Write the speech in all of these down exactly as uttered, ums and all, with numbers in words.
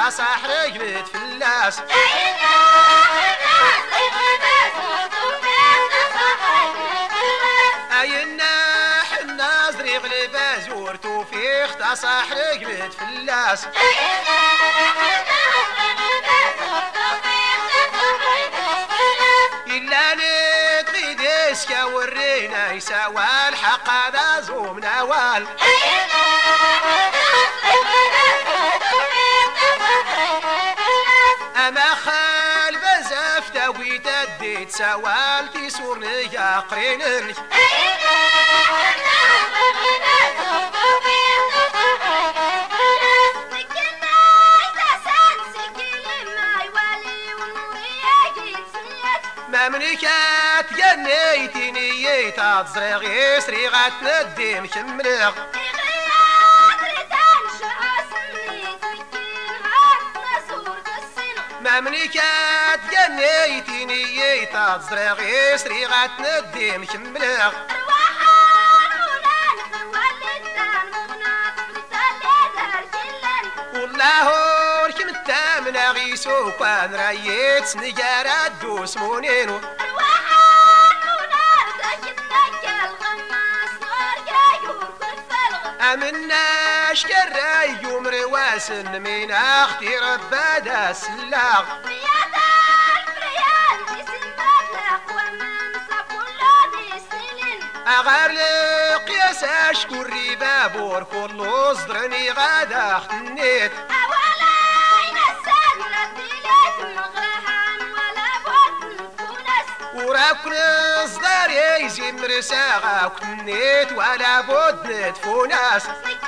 تصح رقبت فلاس أينا حنا زريغ البازور توفيق تصح رقبت فلاس إلا نقيد اسكا ورينا يساوى الحق هذا زوم نوال أما خال بزاف تاوي تدي تساوال تيسورني يا قرينك ما منكات جنيتي نيتا تزريغي سريغات ندي مكملغ ما منكات جنيتي نيتا تزريغي سريغات ندي مكملغ والله وركم التامن غيسو كان رايت سنجارة دوس مونينو أمناش كراي يوم رواسن من أختي ربادة سلاغ أغرلق يا ساش كوري بابور كل صدرني غادا خنيت وراك نصدر يزي مرساغا وكنيت ولا بود ندفوناس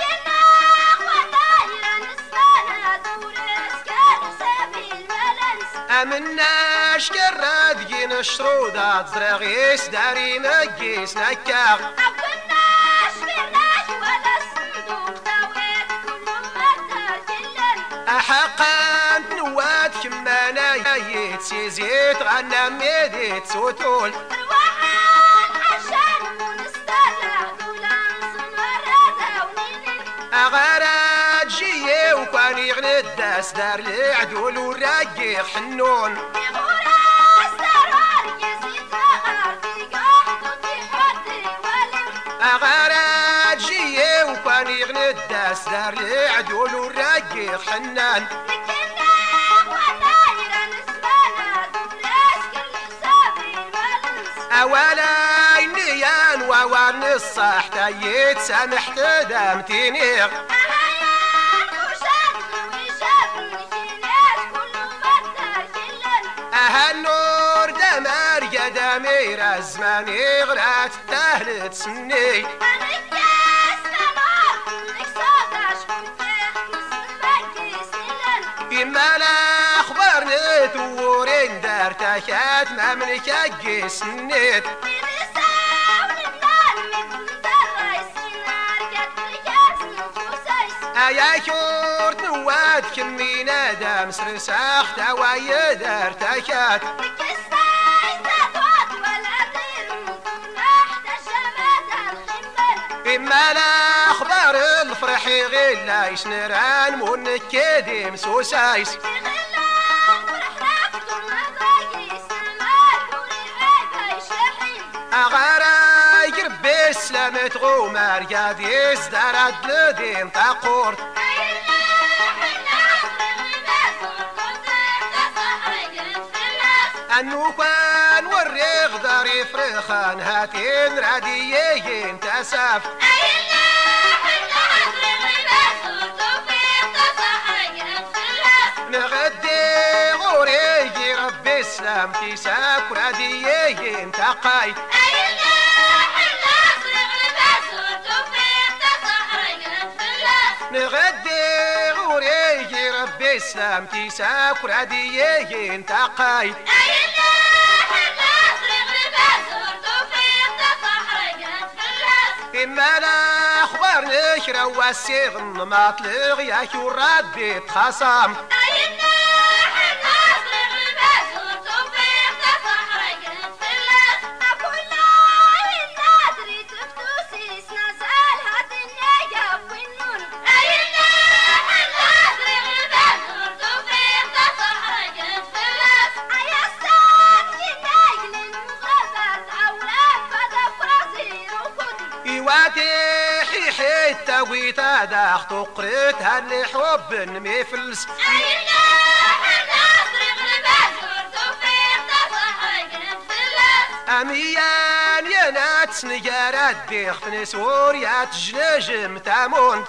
أمناش كراد جين الشرودات زرغيس داري مجيس نكاغ أحقا نواد كمانا ييت سيزيت غنى ميديت سوتول أغارات جيه وكان يغني الداس دار العدول والراقي حنون أغارات جيه وكان يغني الداس دار العدول والراقي حنان أولا النيان ووان الصح تايت سامحت دامتينيغ أهالنور دمار يا دمير الزمان غرات تهلت سني إما لا أخبرني تورين دار تاكات ما منك أجي سنيت أيا كورت نواد كمينا دام سرساخ توايا دار تاكات إما لا أخبار الفرحي غير لا يسنران مونك كديم سوسايس أغارا يربي سلامة غومار قاديس دارت لدين تاقورت أنو كان وريغ داري فرخان هاتين راديين تاساف نغدي غوريجي ربي السلام تيساك راديين تقاي نغدي غوريجي ربي السلام تيساك راديين تقاي إما لا أخبرنك رواسي غن ما طلغ يا كو ربي تخاصم الواتي حيحي التاويت هذا تقريت هاللي حب ميفلس أميان يا نات سنجارات ديخ في نسور يا تجنجم تامون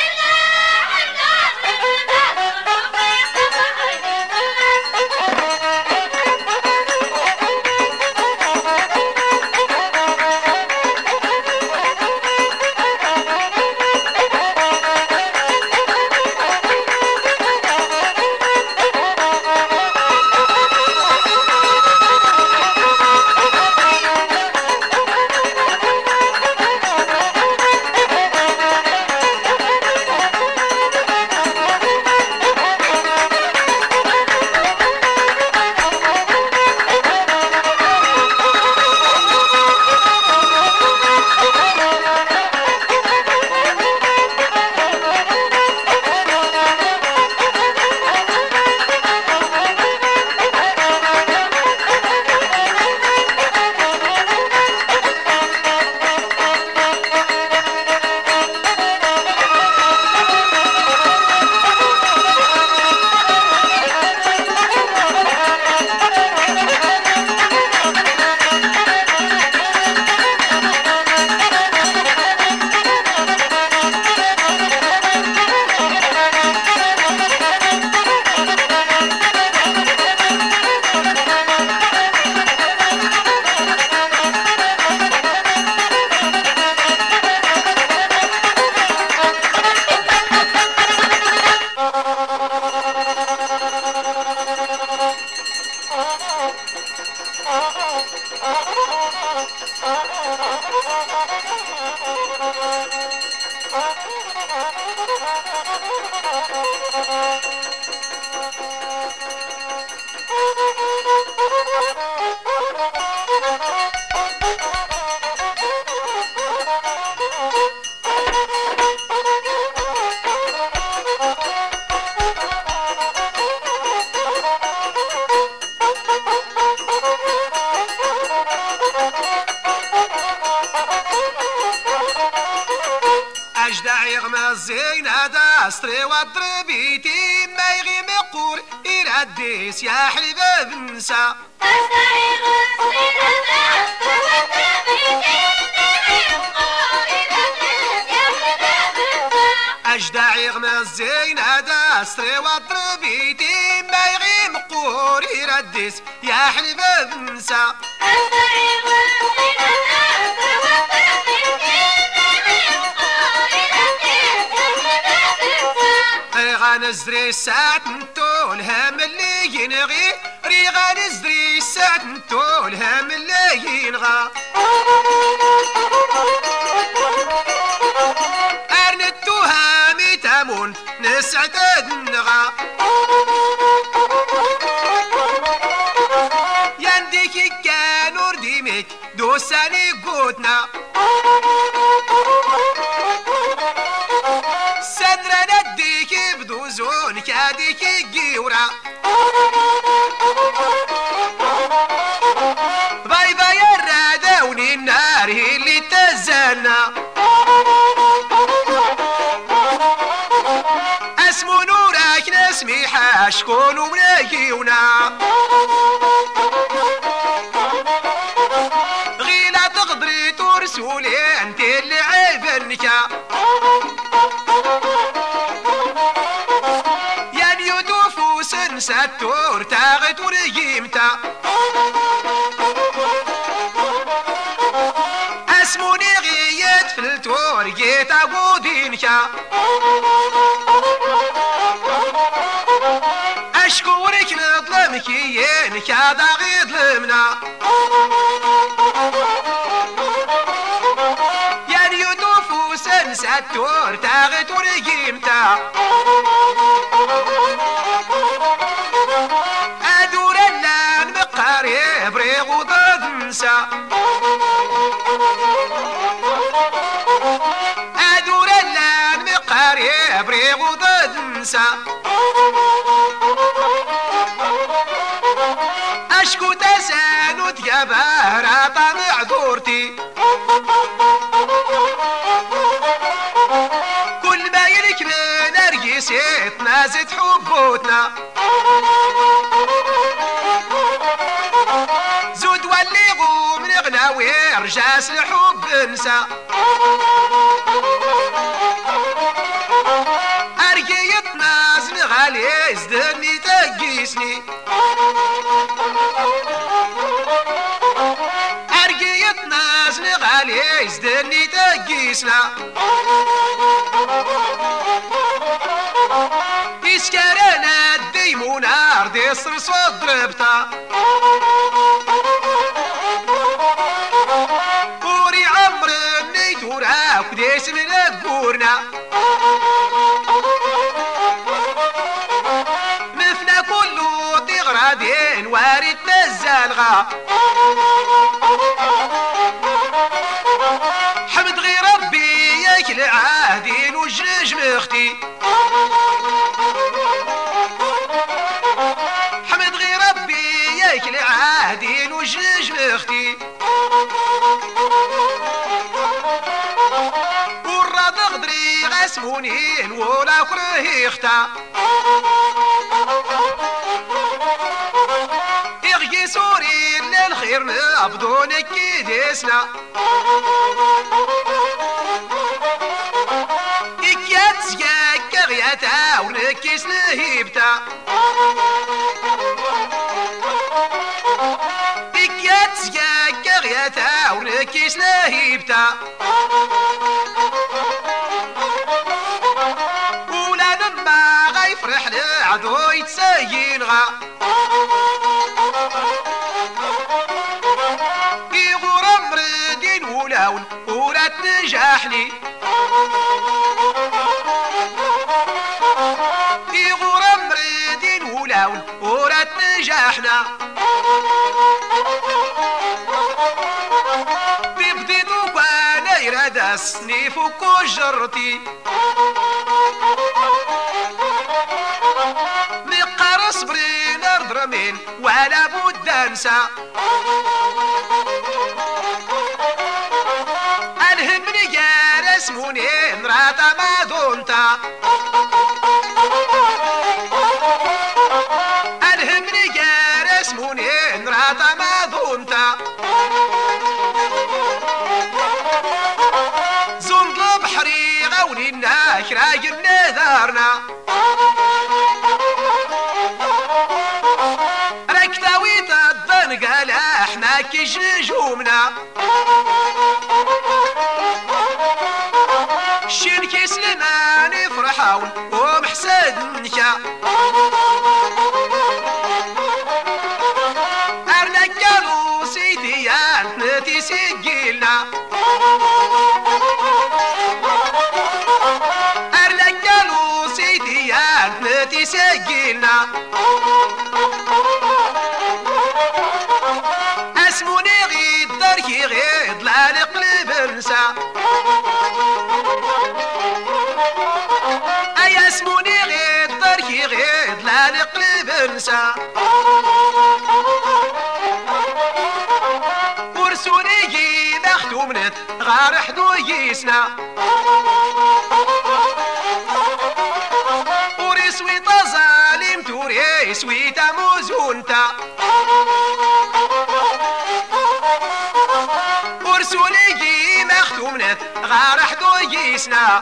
الزين هذا أسطري وضربيتي ما يغي مقور يرديس يا حليبة بنسى أجدع يغمى الزين هذا أسطري وضربيتي ما يغي مقور يرديس يا حليبة بنسى غنزري الساعة نتو الهم اللي ينغي ري غنزري الساعة نتو الهم اللي ينغى أرنتو هامي تامون نسعد النغى ينديكي كانور ديميك دوساني قوتنا سدرنا ديكي بدوزون كاديكي جيورا باي باي الرادوني النار هي اللي تزلنا اسمو نورك نسميحة شكون وملاكيونا غيلا تغدري ترسولي انت اللي عيبنك ستور تاغت ورقيمتا اسموني غيت في التور جيت اقودينكا اشكورك نظلمك ينك هذا غير ظلمنا يا نيوتوف وسن ستور تاغت ورقيمتا بريغ وضد نسى أدور اللان مقاري بريغ وضد نسى أشكو تسانو تجبار طمع دورتي سيت نازت حبوتنا زود وليغو من غناوي رجاس الحب نسى أرقيت ناس غالي زدني تقيسني أرقيت ناس غالي زدني تقيسنا إسكارنا الديمونا ردي الصرص ضربتا وري عمر النيتورا وديس من القورنا مفنا كله تغرادين وارد مزالغا حمد غير ربي ياكل عهدين وجنج مختي حمد غير ربي ياكل عهدين وجنج مختي والرضا غدري غاسمونين ولا كره يختا يغي سوري للخير نبضونك كيديسنا إكيات سياك غياتا ونكيس نهيبتا إكيات سياك غياتا ونكيس نهيبتا ولا نما غيفرح لعدو يتساين غا يغور امردين ولاون ولا تنجحني يغور امردين ولاون ولا تنجحنا ببديتو وانا يراد السنيف وكجرتي مقار صبرين ارض رمين ولا بد انسى الهمني يا رسموني نراتا ما دونتا الهمني يا رسموني نراتا ما دونتا زند البحري غوني الناك راجل نذارنا ركتاوي تضن قال احنا كيش نجومنا شين كيس لنا نفرحاون ومحسدنك ارنا قالوا سيدي انت نتي سجلنا ارنا قالوا سيدي انت نتي سجلنا اسموني غيد داركي غيد لا نقلب انسى اي اسموني غيد داركي غيد لا نقلب انسى ورسوني جي مختومنت غار حدو يسنا ورسوي طزاليم توري سوي تاموزونتا ورسوني جي مختومنت غار حدو يسنا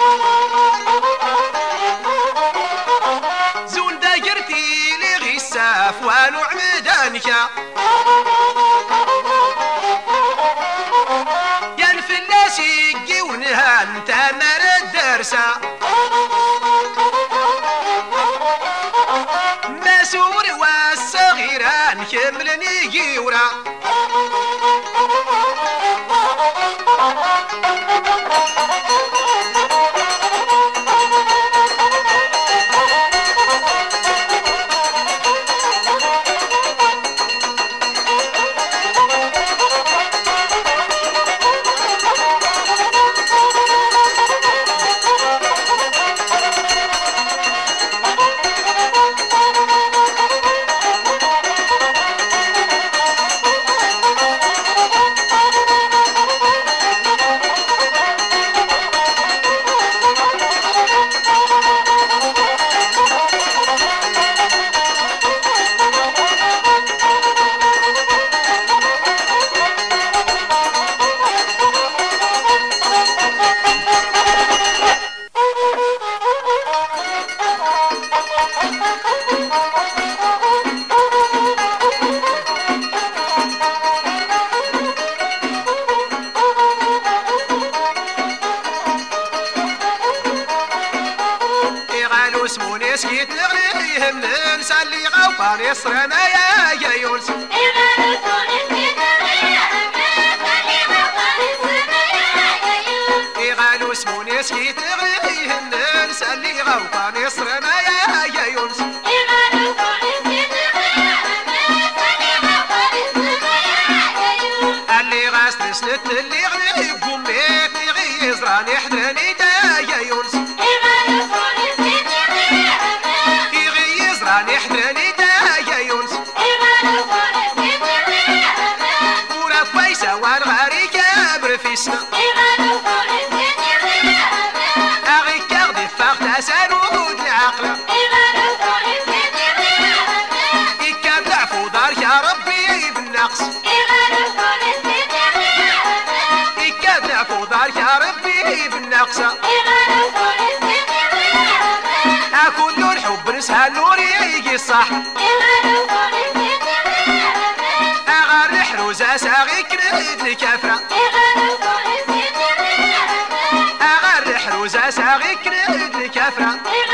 زون دايرتي لي غيساف وانو عمدانك ينفلاس يجي ونهان تمر الدرسة مسور والصغيران كملني جيورا غوطاني صرنا يا يا يونس يغالو سموني سكيت غيهن نسالي غوطاني صرنا يا يا يونس اللي غاس نسلت اللي غني قميت يغيز راني حداني دا يا يونس يغيز راني حداني دا يا يونس ورا فايسة والغاري كابر في سنة أغي كاغدي فاغتا سانود العقل يكابلع فودار يا ربي بالنقص يكابلع فودار يا ربي بالنقص أكل الحب نسهل نوري صح أغار حروزة ساغي كرد الكافرة أغار حروزة ساغي كرد الكافرة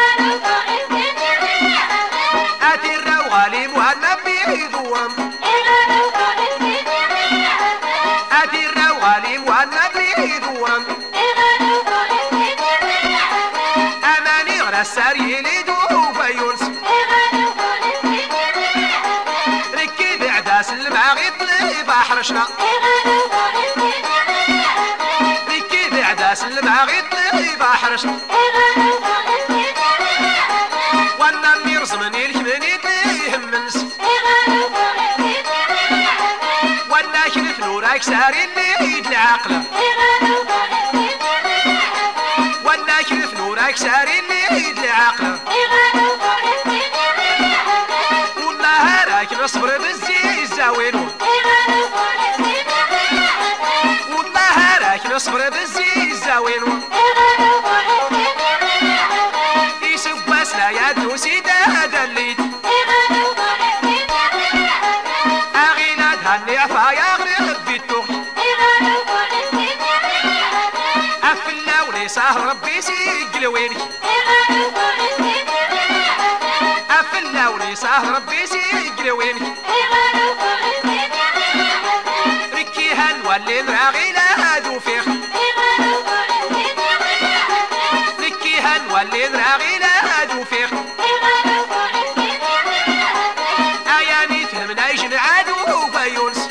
أتي الروغالي مهنا بيدوم أتي الروغالي مهنا بيدوم أماني غرسار يليدو بيونس ركي بعداس الماغي طلب أحرشنا ركي بعداس الماغي طلب أحرشنا وانا ميرزمني الكمني تليهم منس وانا كنف نوراك ساري اللي العقل وانا كنف نوراك ساري اللي العقل والله راك نصبر بالزي زاوين والله راك نصبر بالزي زاوين يسب بسنا يا دوسي دا دليت أغينا دهني عفا يا غريب بيتوك أفلا وليساه ربي سيقل وينك أفلا وليساه ربي سيقل وينك ركي هنولي نراغي لا هادو فيخ ركي هنولي نراغي لا هادو فيخ أياني فهمنا يجنعادو بيونس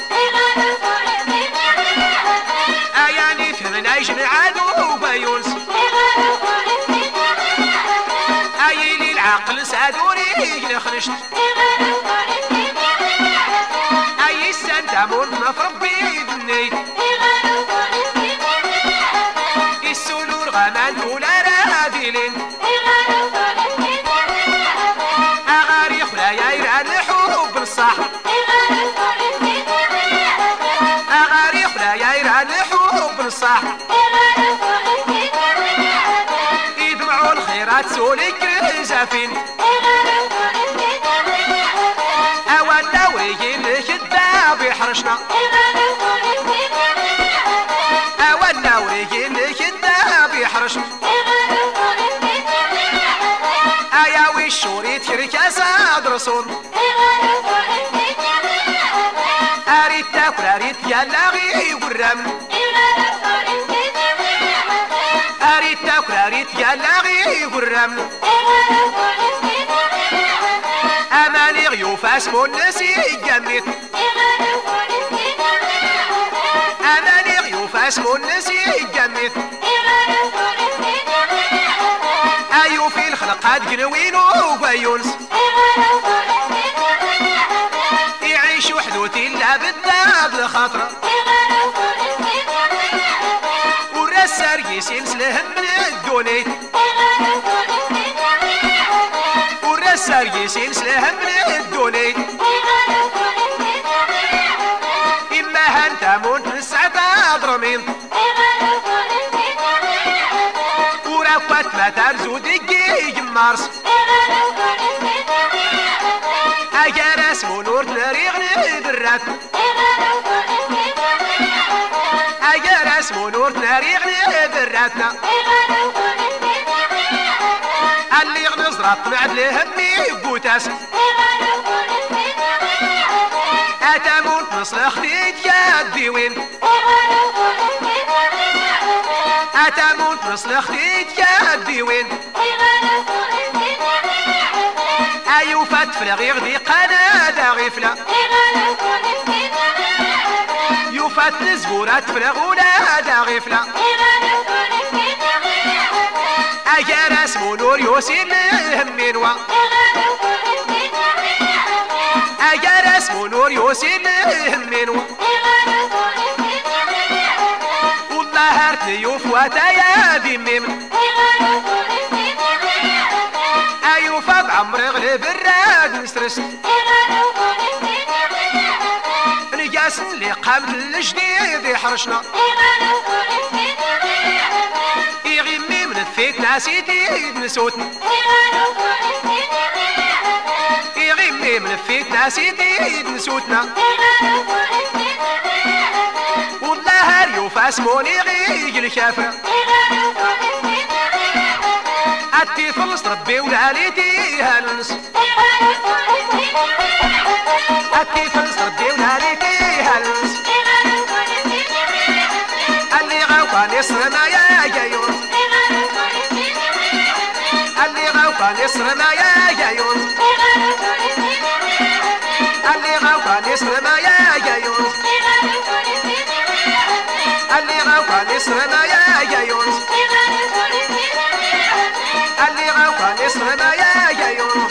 أياني فهمنا يجنعادو بيونس أيلي العقل سادوري لخرجت أي السنتامون ما في ربي بنيت السنور غمان ولا رادلين أغاري خلايا يران الحب الصح أغاري خلايا يران الحب الصح يدمعوا الخيرات سولك زافين أولا ويجي لك الداب يحرشنا أولا ويجي لك الداب يحرشنا أيا ويشوري ترك أساد رسول أريد تاكل أريد يلا غي ورم أريد تاكل أريد يلا غي ورم أماني غيوف اسمو النسي جميت أماني غيوف اسمو النسي جميت أيو في الخلق هاد جنوين وبيونس يعيش وحدوتي لا بالداب لخاطره والرسار يسلس لهم من الدونيت والرسار يسلس لهم من الدونيت إما هنتمون نسعة أضرمين ورفت ما ترزو دقيق مارس أجر اسمو نور تنريغني بالرات أجر اسمو نور تنريغني بالراتنا اللي غنزرط معد لهمي بوتاس اتمون نصلح خديت يدي وين اتمون نصلح خديت يدي وين ايو فات فلغي غدي قنادة غفلة يوفات نزبورات فلغ ولا غفلة اجارس منور يوسي مهمين وا اجارس منور يوسي مهمين وا والله هرتني يوفواتا يا بميم ايوفا بعمري غلب الراد نسرست نجاس اللي قامت الجديد يحرشنا يغمي من الفيت ناس يديد نسوتنا يغمي من الفيت ناس يديد نسوتنا والله هريوف اسموني غيق الكافر أتي فلس ربي ولاليتي هالنس أتي فلس ربي ولاليتي هالنس اللي غوقان يسر ما يا جايون اللي غوقان يسر ما يا جايون اللي غوقان يسر ما يا جايون اللي غوقان يسر ما يا جايون اللي غوقان يسر ما يا جايون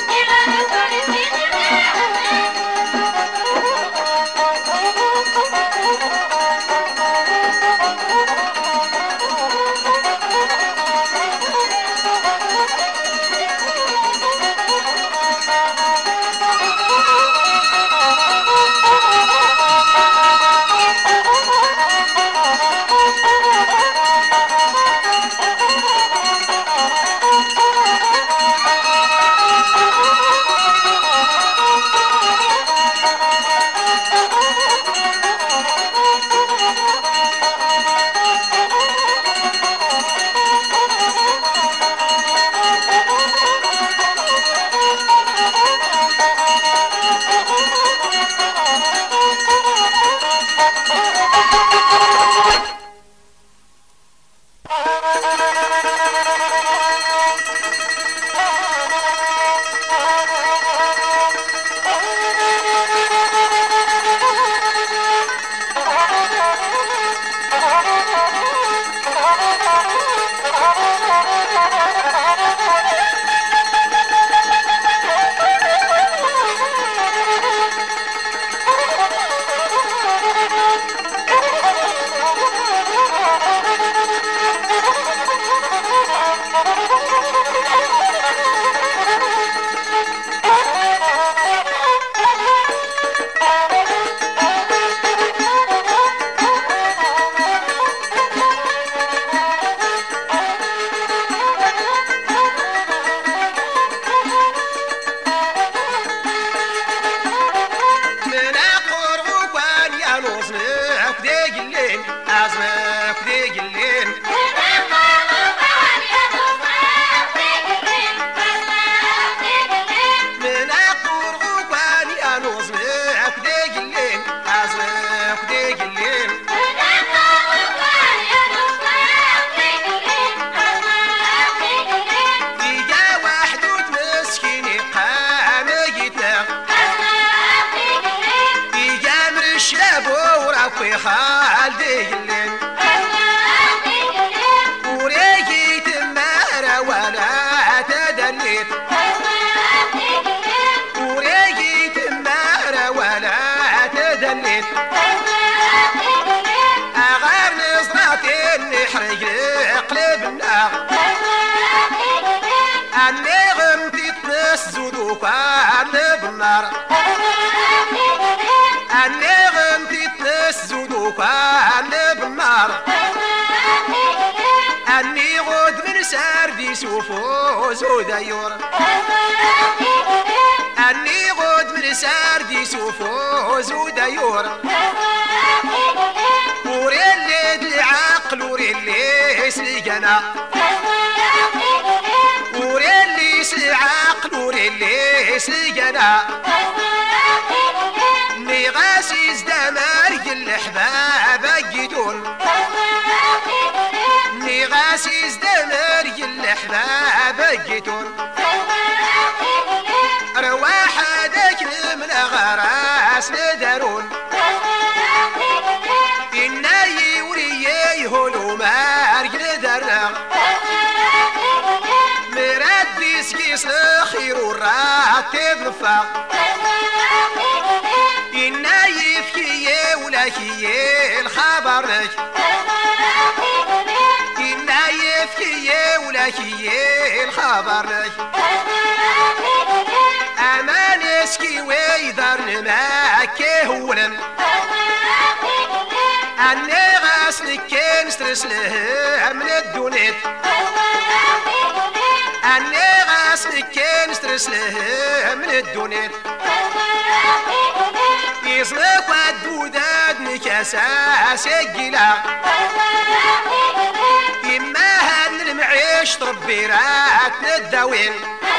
خالدي اللين وريجيت مارا ولا تدليت وريجيت مارا ولا تدليت أغار نصراتي نحرق قلب النار أني غمتي تنس زودوك أنا بالنار أني غمتي تنس زودوك أنا بالنار أني غود من ساردي سوفو زودايور أني غود من ساردي سوفو زودايور وريلي العقل وريلي سليقنا وريلي سلعقل وريلي سليقنا ني غاز نغاسيز دمارك الحباب قيدون نغاسيز دمارك الحباب قيدون رواح هذاك من غراس ندرون إنا يوري هولو مارك ندرنا مراد سكيس خير وراتب نفاق إنا يفكي ولا كي الخبر لك إنا يفكي ولا كي الخبر لك أمان اسكي ويدر نماكي هولا أني غاسلك كان سترس له من الدونيت أني غاسلك كان سترس له من الدونيت يصلك ودوداد نكاساس الجلا إما هن المعيش طربي رات نداوين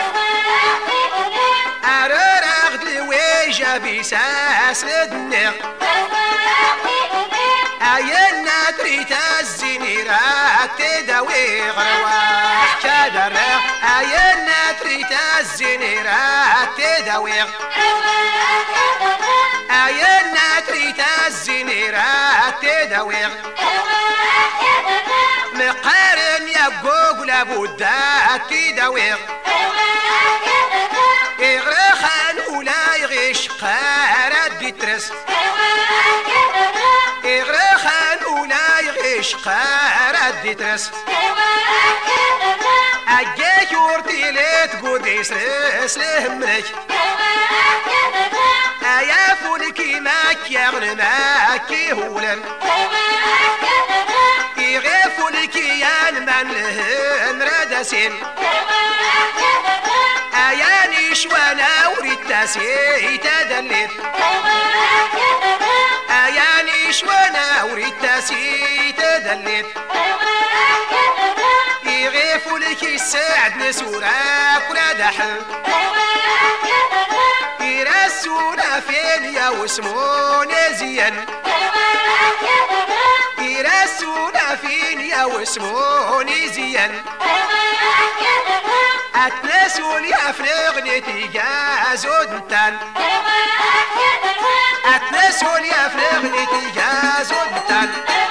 أرارغد لويجا بيساس ندنق أينا تريد الزنيرات تداوي غرواح كدرق أينا تريد الزنيرات تداوي أينا تريد الزنيرات تداوي مقارن يا بوغ لابد تداوي إغرخان ولا يغيش قارد بيترس إغرخان ولا يغيش قارد بيترس أجيك ورتي ليت قديس رس لهملك أيا فولكي ماك يغن ماكي هولا يغيفو لكي يان من لهم ردسين أياني شوانا وريد تاسي تدلت أياني شوانا وريد تاسي تدلت يغيفو لكي السعد نسوراك ولا دحل يرسونا فين يا واسمون زين يرسونا فين يا واسمون زين أتنسون يا فلغنتي جازود نتان أتنسون يا فلغنتي جازود نتان